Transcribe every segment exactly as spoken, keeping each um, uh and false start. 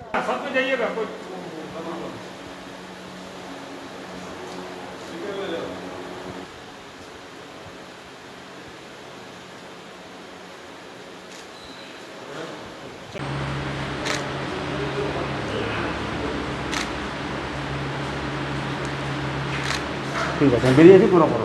साथ में जाइएगा कोई ठीक है बेरिए पूरा करो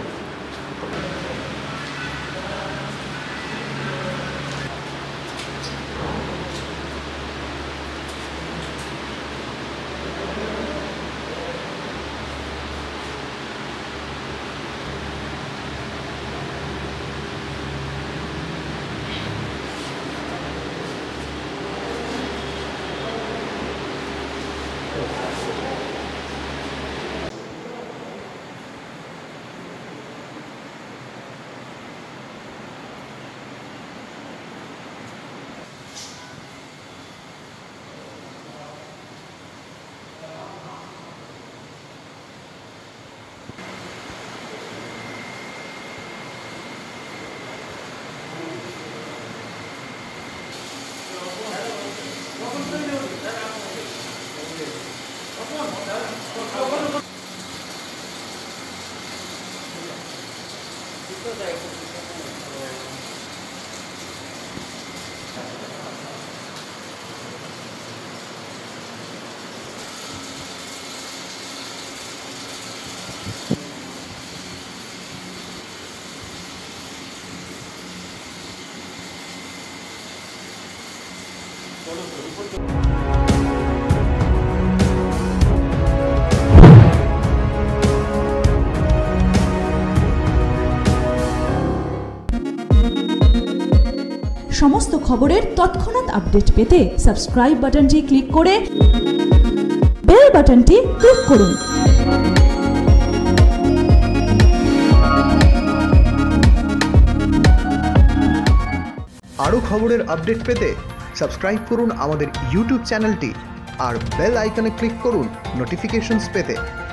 সমস্ত খবরের তৎক্ষণাৎ আপডেট পেতে সাবস্ক্রাইব বাটনটি ক্লিক করে বেল বাটনটি ক্লিক করুন। আরও খবরের আপডেট পেতে সাবস্ক্রাইব করুন আমাদের ইউটিউব চ্যানেলটি আর বেল আইকনে ক্লিক করুন নোটিফিকেশনস পেতে।